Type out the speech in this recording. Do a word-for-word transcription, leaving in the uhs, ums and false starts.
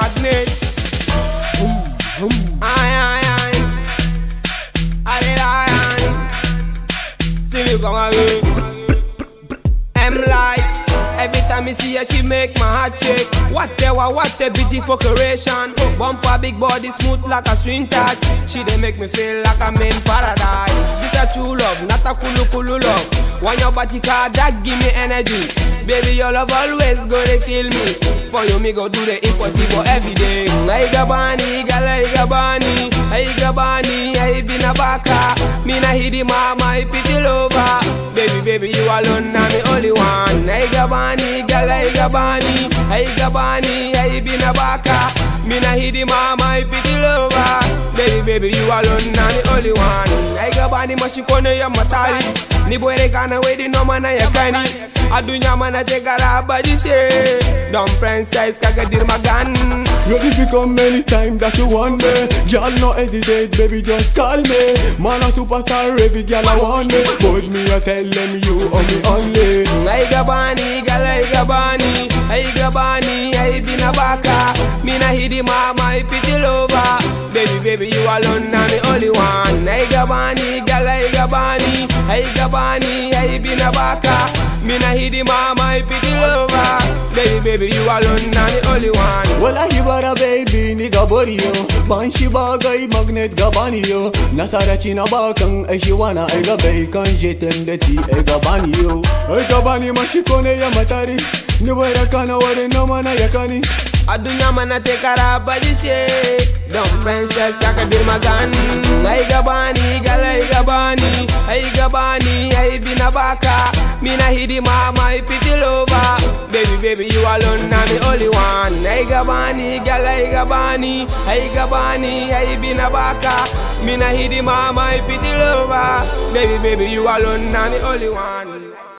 MagNett. Boom, boom. Aye, aye, aye. Addi Lion. See me come again. I'm like, every time I see her, she make my heart shake. Whatever, what a beautiful creation. Bumper, big body, smooth like a swing touch. She dey make me feel like I'm in paradise. This a true love, not a kulu kulu love. When your body car, that give me energy. Baby, your love always gonna kill me. For you, me go do the impossible every day. Hey Ga Bani, girl, hey Ga Bani. Hey Ga Bani, hey been a baka. Me na hit the mama, I pity lover. Baby, baby, you alone, na me only one. Hey Ga Bani, girl, hey Ga Bani. Hey Ga Bani, hey been a baka. Me na hit the mama, I pity lover. Baby, baby, you alone, na me only one. Hey Ga Bani, mashikone ya matari. Ni boy de kana we di no mana ya kani. Adunya mana tegara bajise. Dumb princess kagadir magan. Ready to come anytime that you want me. Y'all no hesitate, baby, just call me. Man a superstar, every girl I want me. But me I tell them you are me only. Hey Ga Bani, girl, hey Ga Bani. Hey Ga Bani, hey been a baka. Me na hit the mama, I pity lover. Baby, baby, you alone, na me only one. Hey Ga Bani, girl, hey Ga Bani. Hey Ga Bani, hey been a baka. Me na hit the mama, I pity lover. Baby, baby, you alone, na me only one. Well I hear about a baby, nigga body yo. Banshi bagay, MagNett Ga Bani yo. Nasara china bakang, ay shiwana ay ga bacon. Jetem de ti ay Ga Bani yo. Ay Ga Bani mashikone ya matari. Niwera kana wari no mana yakani. Adunya mana tekara bajise. Dumb princess kakadir magan. Hey Ga Bani, girl, hey Ga Bani. Hey Ga Bani, hey been a baka. Me na hit the mama, I pity lover. Baby, baby, you alone, na me only one. Hey Ga Bani, girl, hey Ga Bani. Hey Ga Bani, hey been a baka. Me na hit the mama, I pity lover. Baby, baby, you alone, na me only one.